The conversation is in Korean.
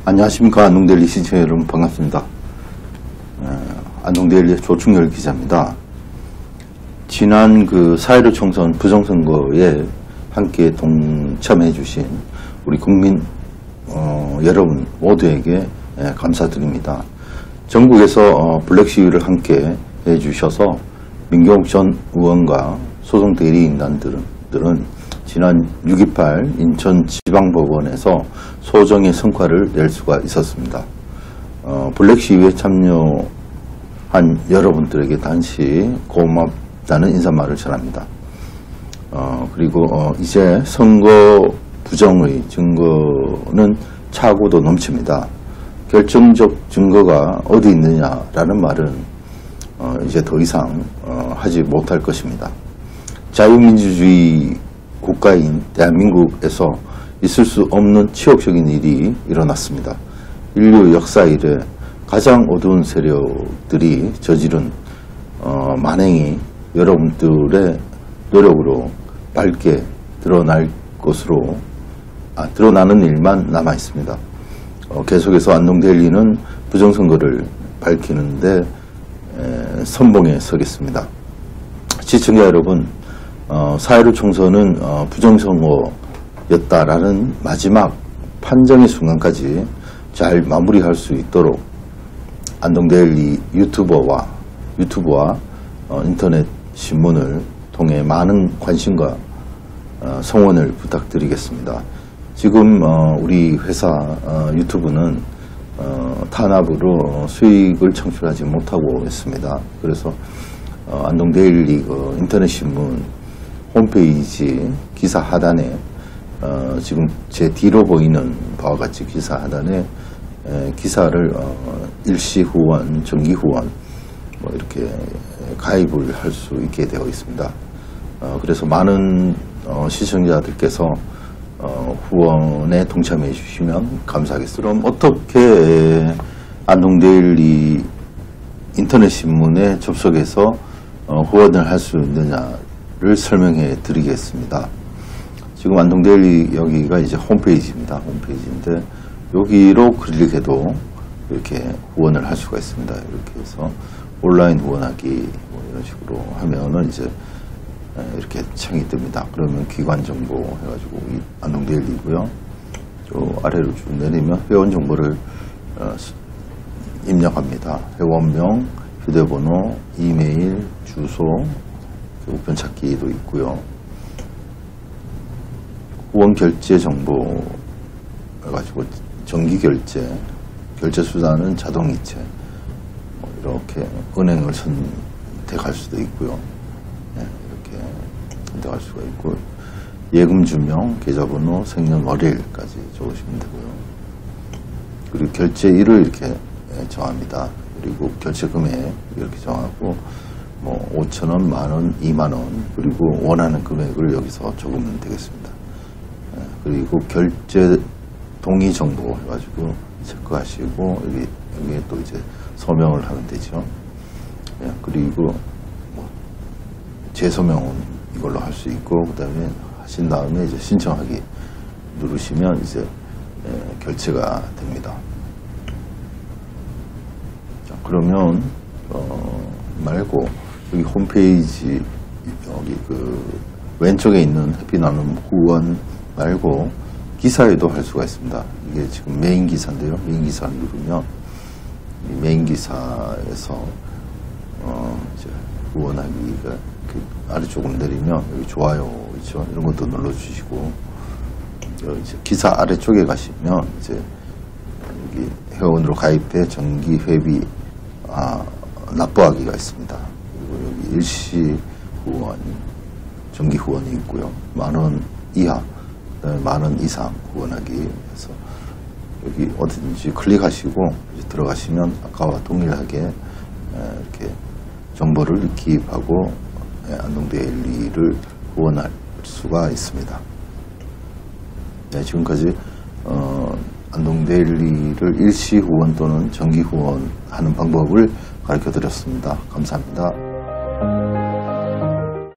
안녕하십니까. 안동데일리 시청자 여러분 반갑습니다. 안동데일리의 조충열 기자입니다. 지난 그 4.15 총선 부정선거에 함께 동참해 주신 우리 국민 여러분 모두에게 감사드립니다. 전국에서 블랙 시위를 함께 해주셔서 민경욱 전 의원과 소송 대리인단들은 지난 6.28 인천지방법원에서 소정의 성과를 낼 수가 있었습니다. 블랙 시위에 참여한 여러분들에게 단시 고맙다는 인사말을 전합니다. 그리고 이제 선거 부정의 증거는 차고도 넘칩니다. 결정적 증거가 어디 있느냐라는 말은 이제 더 이상 하지 못할 것입니다. 자유민주주의 국가인 대한민국에서 있을 수 없는 치욕적인 일이 일어났습니다. 인류 역사 이래 가장 어두운 세력들이 저지른 만행이 여러분들의 노력으로 밝게 드러날 것으로 드러나는 일만 남아 있습니다. 계속해서 안동데일리는 부정선거를 밝히는데 선봉에 서겠습니다. 시청자 여러분, 4.15 총선은 부정선거였다라는 마지막 판정의 순간까지 잘 마무리할 수 있도록 안동데일리 유튜브와 인터넷 신문을 통해 많은 관심과 성원을 부탁드리겠습니다. 지금 우리 회사 유튜브는 탄압으로 수익을 창출하지 못하고 있습니다. 그래서 안동데일리 인터넷 신문 홈페이지 기사 하단에 지금 제 뒤로 보이는 바와 같이 기사 하단에 기사를 일시 후원, 정기 후원 이렇게 가입을 할 수 있게 되어 있습니다. 그래서 많은 시청자들께서 후원에 동참해 주시면 감사하겠습니다. 그럼 어떻게 안동데일리 인터넷 신문에 접속해서 후원을 할 수 있느냐를 설명해 드리겠습니다. 지금 안동데일리 여기가 이제 홈페이지입니다. 홈페이지인데 여기로 클릭해도 이렇게 후원을 할 수가 있습니다. 이렇게 해서 온라인 후원하기 이런 식으로 하면은 이제 이렇게 창이 뜹니다. 그러면 기관 정보 해가지고 안동데일리고요. 저 아래로 쭉 내리면 회원 정보를 입력합니다. 회원명, 휴대번호, 이메일, 주소, 우편찾기도 있고요. 후원 결제 정보 해가지고 정기 결제 수단은 자동이체 이렇게 은행을 선택할 수도 있고요. 이렇게 선택할 수가 있고 예금 주명, 계좌번호, 생년월일까지 적으시면 되고요. 그리고 결제일을 이렇게 정합니다. 그리고 결제 금액 이렇게 정하고 5,000원, 만원, 2만원 그리고 원하는 금액을 여기서 적으면 되겠습니다. 그리고 결제 동의 정보 해가지고 체크하시고 여기에 또 이제 서명을 하면 되죠. 그리고 재서명은 이걸로 할 수 있고 그 다음에 하신 다음에 이제 신청하기 누르시면 이제 결제가 됩니다. 자, 그러면 말고 여기 홈페이지 여기 그 왼쪽에 있는 해피나눔 후원 말고 기사에도 할 수가 있습니다. 이게 지금 메인 기사인데요. 메인 기사를 누르면 이 메인 기사에서 이제 후원하기가 아래쪽으로 내리면 여기 좋아요 있죠. 이런 것도 눌러주시고 이제 기사 아래쪽에 가시면 이제 여기 회원으로 가입해 정기 회비 납부하기가 있습니다. 그리고 여기 일시 후원, 정기 후원이 있고요. 10,000원 이하, 10,000원 이상 후원하기 해서 여기 어디든지 클릭하시고 이제 들어가시면 아까와 동일하게 이렇게 정보를 기입하고 안동데일리를 후원할 수가 있습니다. 네, 지금까지 안동데일리를 일시 후원 또는 정기 후원하는 방법을 가르쳐 드렸습니다. 감사합니다.